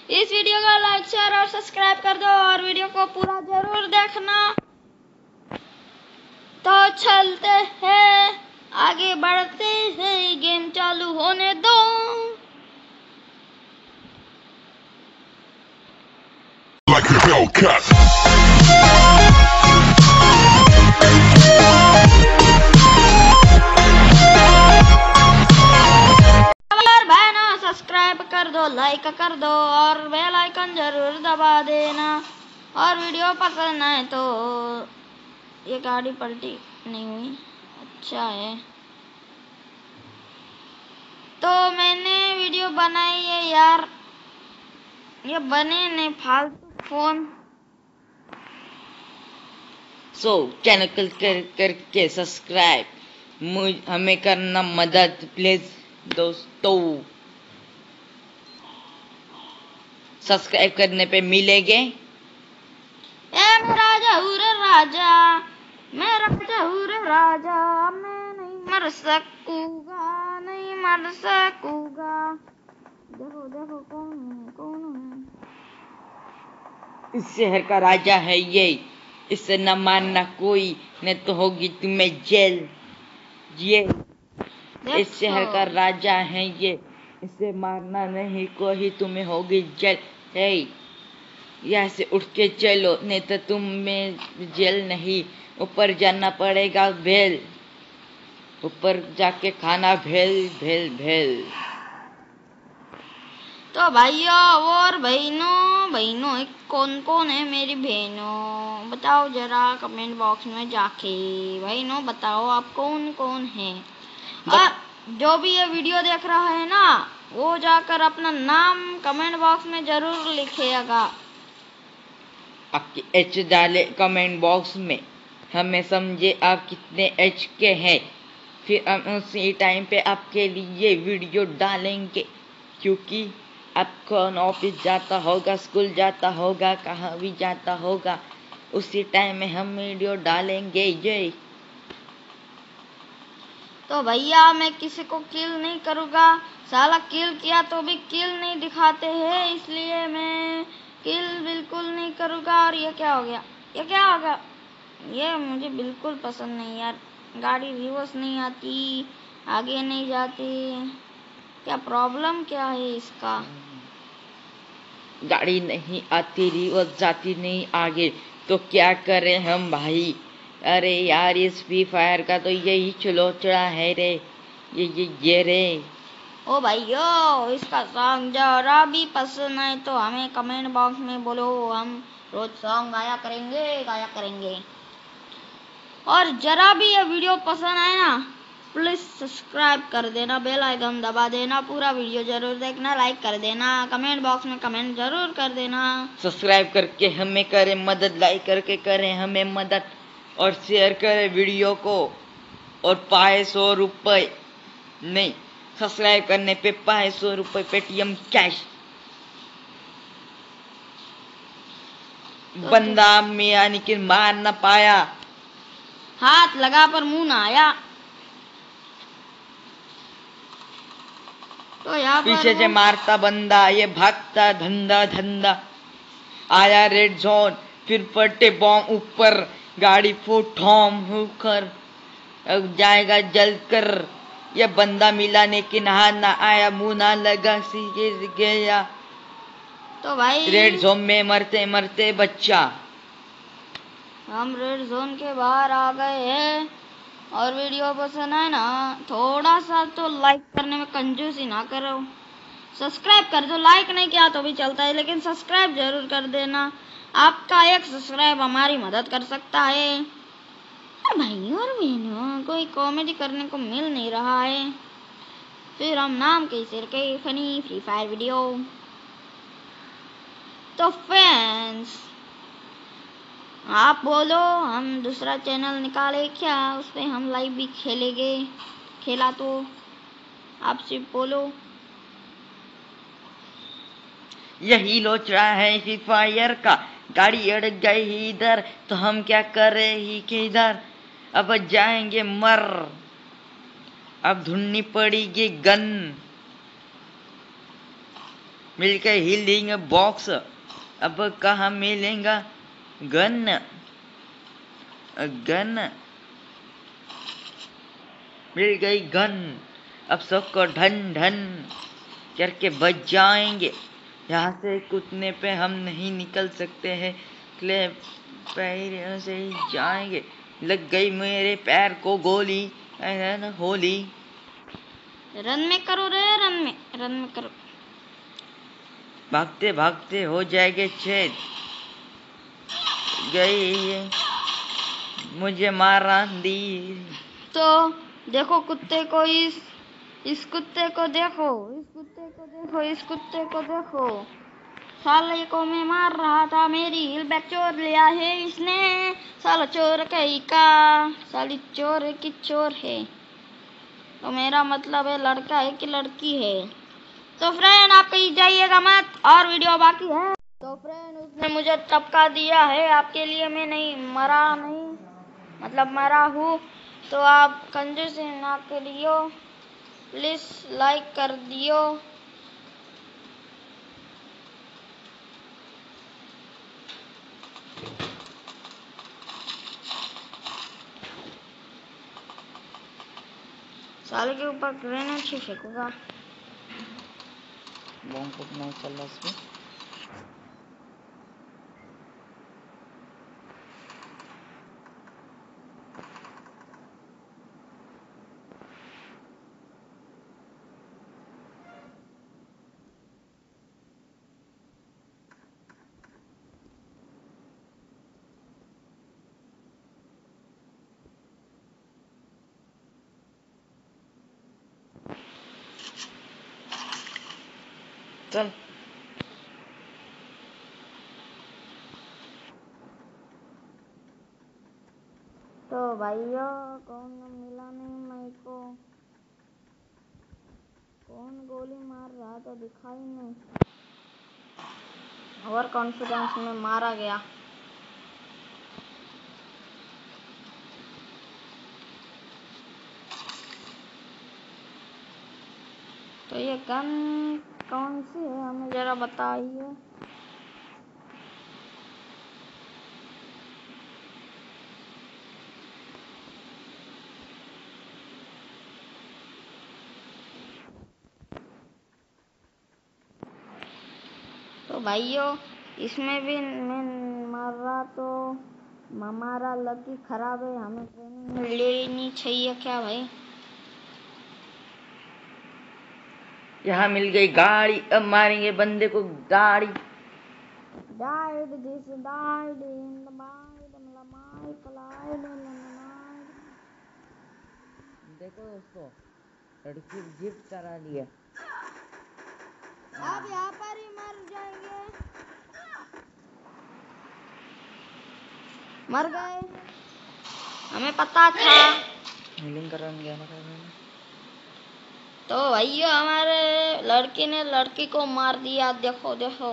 इस वीडियो को like share और सब्सक्राइब कर दो और वीडियो को पूरा जरूर देखना। तो चलते हैं, आगे बढ़ते हैं, गेम चालू होने दो। Like a Hellcat. सब्सक्राइब कर दो, लाइक कर दो और बेल आइकन जरूर दबा देना। और वीडियो पसंद आए तो ये गाड़ी पलटी नहीं हुई, अच्छा है। तो मैंने वीडियो बनाई है यार, ये बने नहीं फालतू फोन। चैनल करके सब्सक्राइब हमें करना मदद प्लीज दोस्तों। सब्सक्राइब करने पे मिलेंगे राजा हुरे राजा, मैं राजा हुरे राजा, मैं नहीं मर सकूंगा, नहीं मर सकूंगा। देखो देखो कौन है? इस शहर का राजा है ये, इसे न मानना कोई, न तो होगी तुम्हें जेल। ये इस शहर का राजा है ये, इसे मारना नहीं कोई, तुम्हें होगी जेल। है यहाँ से उठ के चलो, नहीं तो तुम्हें जेल नहीं, ऊपर जाना पड़ेगा भेल, ऊपर जाके खाना भेल भेल भेल। तो भाइयों और बहनों कौन कौन है मेरी बहनों, बताओ जरा कमेंट बॉक्स में जाके। बहनों बताओ आप कौन कौन है। और जो भी ये वीडियो देख रहा है ना, वो जाकर अपना नाम कमेंट बॉक्स में जरूर लिखिएगा। आपके एच डाले कमेंट बॉक्स में, हमें समझे आप कितने एच के हैं, फिर हम उसी टाइम पे आपके लिए वीडियो डालेंगे। क्योंकि आप कौन ऑफिस जाता होगा, स्कूल जाता होगा, कहाँ भी जाता होगा, उसी टाइम में हम वीडियो डालेंगे ये। तो भैया मैं किसी को किल नहीं करूँगा, साला किल किया तो भी किल नहीं दिखाते हैं, इसलिए मैं किल बिल्कुल नहीं करूँगा। और ये क्या हो गया, ये क्या हो गया? ये मुझे बिल्कुल पसंद नहीं यार, गाड़ी रिवर्स नहीं आती, आगे नहीं जाती, क्या प्रॉब्लम क्या है इसका? गाड़ी नहीं आती, रिवर्स जाती नहीं आगे, तो क्या करें हम भाई? अरे यार इस फ्री फायर का तो यही चलोचड़ा है रे, ये रे। ओ भाइयों इसका सॉन्ग जरा भी पसंद आए तो हमें कमेंट बॉक्स में बोलो, हम रोज सॉन्ग गाया करेंगे। और जरा भी ये वीडियो पसंद आए ना, प्लीज सब्सक्राइब कर देना, बेल आइकन दबा देना, पूरा वीडियो जरूर देखना, लाइक कर देना, कमेंट बॉक्स में कमेंट जरूर कर देना। सब्सक्राइब करके हमें करें मदद, लाइक करके करें हमें मदद, और शेयर करें वीडियो को, और पाए 100 रुपये नहीं, सब्सक्राइब करने पे पाए 100 रुपये पेटीएम कैश। बंदा में यानी कि मार न पाया, हाथ लगा पर मुंह ना आया। तो यहाँ पीछे से मारता बंदा, ये भागता धंधा आया रेड जोन, फिर फटे बॉम्ब ऊपर, गाड़ी फूटोम होकर जाएगा जलकर। ये बंदा मिला लेकिन हाथ ना आया, मुंह ना लगा, सीधे गया। तो भाई रेड जोन में मरते मरते बच्चा। हम रेड जोन के बाहर आ गए हैं। और वीडियो पसंद है ना, थोड़ा सा तो लाइक करने में कंजूसी ना करो। सब्सक्राइब कर दो, लाइक नहीं किया तो भी चलता है, लेकिन सब्सक्राइब जरूर कर देना। आपका एक सब्सक्राइब हमारी मदद कर सकता है। भाई और बहनों कोई कॉमेडी करने को मिल नहीं रहा है, फिर हम नाम कैसे रखे फनी फ्री फायर वीडियो। तो फ्रेंड्स आप बोलो, हम दूसरा चैनल निकाले क्या, उस पे हम लाइव भी खेलेंगे, खेला तो आप सिर्फ बोलो। यही लोचड़ा है फ्री फायर का, गाड़ी अड़ गई इधर तो हम क्या करें ही किधर, अब जाएंगे मर, अब ढूंढनी पड़ेगी गन। मिल गए हीलिंग बॉक्स। अब कहाँ मिलेगा गन? मिल गई गन। अब सबको ढन ढन करके बच जाएंगे। यहाँ से कूदने पे हम नहीं निकल सकते हैं, क्लेब पैरों से ही जाएंगे। लग गई मेरे पैर को गोली, होली। रन में करो रे, रन में करो। भागते भागते हो जाएंगे छेद। गई मुझे मारा दी। तो देखो कुत्ते को, इस कुत्ते को देखो, इस कुत्ते को देखो। साले को मैं मार रहा था, मेरी हिल बैग चोर लिया है इसने। साला चोर कहीं का, साली चोर की चोर है। तो मेरा मतलब है लड़का है कि लड़की है। तो फ्रेंड आप कहीं जाइएगा मत, और वीडियो बाकी है। तो फ्रेंड उसने मुझे टपका दिया है, आपके लिए मैं मरा हूँ। तो आप कंजूसी ना करियो, प्लीज लाइक कर दियो। साले के ऊपर ग्रेनेड ही फेंकूंगा। बॉम्ब को नहीं चल रहा इसमें। चल तो भाइयों कौन मिला नहीं मेरे को, कौन गोली मार रहा तो दिखाई नहीं। ओवर कॉन्फिडेंस में मारा गया। तो ये गन कौन सी है हमें जरा बताइए। तो भाइयों इसमें भी मैं मार रहा, तो हमारा लकी खराब है, हमें ट्रेनिंग लेनी चाहिए क्या भाई। यहाँ मिल गई गाड़ी, अब मारेंगे बंदे को गाड़ी। Died this died in the mind my collide in the night। देखो दोस्तों, लड़की गिफ्ट करा लिया। आप यहाँ पर ही मर जाएंगे, मर गए, हमें पता था। हीलिंग कराने गया था। तो भैया हमारे लड़की ने लड़की को मार दिया, देखो देखो।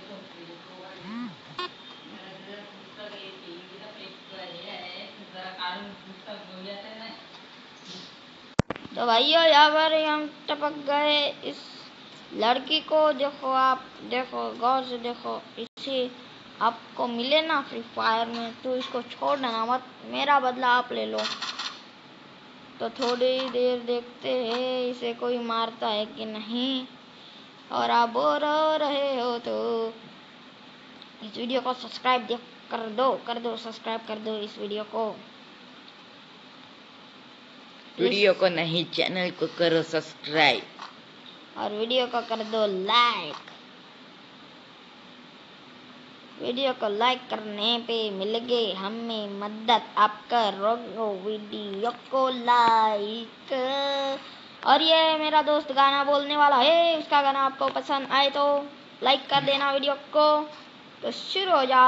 तो भैया यहाँ पर हम टपक गए इस लड़की को। देखो आप देखो, गौर से देखो। इसे आपको मिले ना फ्री फायर में तो इसको छोड़ना मत, मेरा बदला आप ले लो। तो थोड़ी देर देखते हैं इसे कोई मारता है कि नहीं। और आप बोर हो रहे हो तो इस वीडियो को सब्सक्राइब कर दो सब्सक्राइब कर दो इस वीडियो को। वीडियो को नहीं, चैनल को करो सब्सक्राइब और वीडियो को कर दो लाइक। वीडियो को लाइक करने पे मिलेगी हमें मदद, आप करो वीडियो को लाइक। और ये मेरा दोस्त गाना बोलने वाला है, उसका गाना आपको पसंद आए तो लाइक कर देना वीडियो को। तो शुरू हो जा।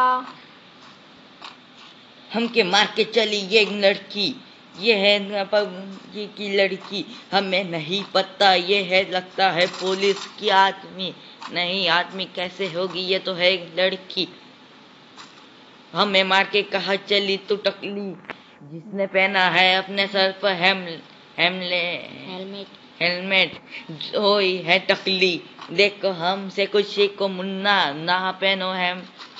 हमके मार के चली ये लड़की, ये है पबजी की लड़की। हमें नहीं पता ये है, लगता है पुलिस की आदमी। नहीं आदमी कैसे होगी, ये तो है लड़की। हमें मार के कहा चली तू टकली, जिसने पहना है अपने सर पर हेलमेट। हेलमेट होई है टकली, देखो हमसे कुछ सीखो मुन्ना, ना पहनो है।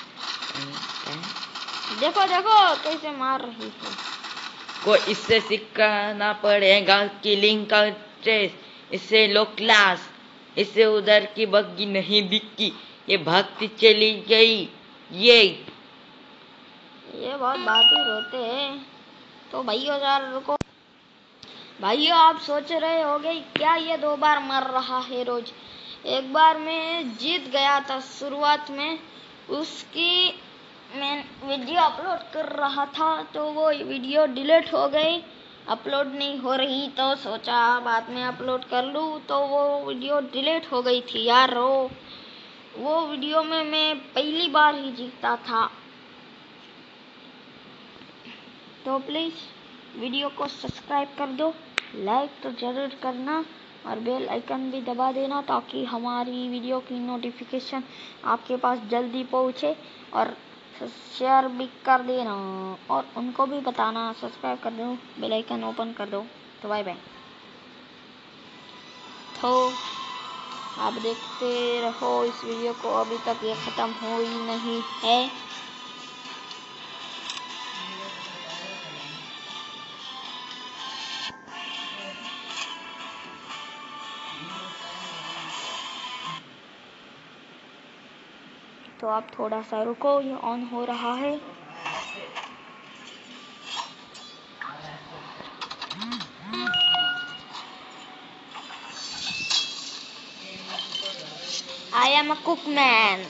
देखो देखो कैसे मार रही है। कोई इससे सीखना पड़ेगा किलिंग का ट्रेस, इससे लो क्लास, इससे उधर की बग्गी नहीं बिकी, ये भागती चली गई। ये बहुत बातें रोते हैं। तो भाइयों यार रुको, भाइयों आप सोच रहे होगे क्या ये 2 बार मर रहा है रोज। एक बार मैं जीत गया था शुरुआत में, उसकी मैं वीडियो अपलोड कर रहा था तो वो वीडियो डिलीट हो गई, अपलोड नहीं हो रही, तो सोचा बाद में अपलोड कर लूँ, तो वो वीडियो डिलीट हो गई थी यार। वो वीडियो में मैं पहली बार ही जीता था। तो प्लीज़ वीडियो को सब्सक्राइब कर दो, लाइक तो ज़रूर करना और बेल आइकन भी दबा देना ताकि हमारी वीडियो की नोटिफिकेशन आपके पास जल्दी पहुँचे, और शेयर भी कर देना और उनको भी बताना सब्सक्राइब कर दो, बेल आइकन ओपन कर दो। तो बाय बाय। तो आप देखते रहो इस वीडियो को, अभी तक ये ख़त्म हो ही नहीं है। तो आप थोड़ा सा रुको, ये ऑन हो रहा है। I am a cook man,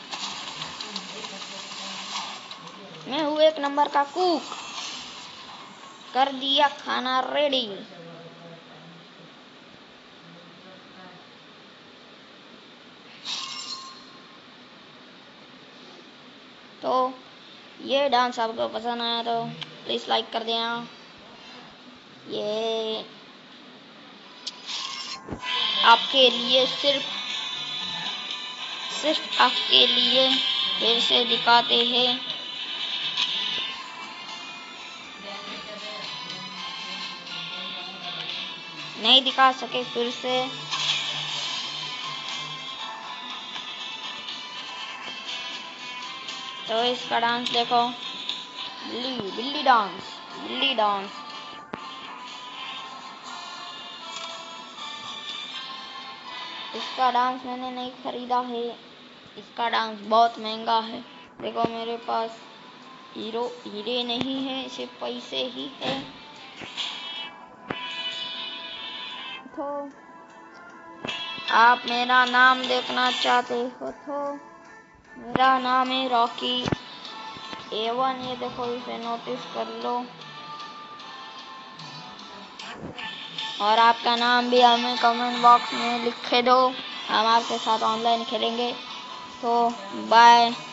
मैं हूँ 1 नंबर का कुक। कर दिया खाना रेडी। तो ये डांस आपको पसंद आया तो प्लीज़ लाइक कर देना। ये आपके लिए, सिर्फ आपके लिए फिर से दिखाते हैं। नहीं दिखा सके फिर से। तो इसका डांस देखो, बिल्ली डांस, बिल्ली डांस। इसका डांस मैंने नहीं खरीदा है, इसका डांस बहुत महंगा है। देखो मेरे पास हीरे नहीं है, सिर्फ पैसे ही है। तो आप मेरा नाम देखना चाहते हो तो मेरा नाम है रॉकी A1। ये देखो, इसे नोटिस कर लो, और आपका नाम भी हमें कमेंट बॉक्स में लिख दो, हम आपके साथ ऑनलाइन खेलेंगे। तो बाय।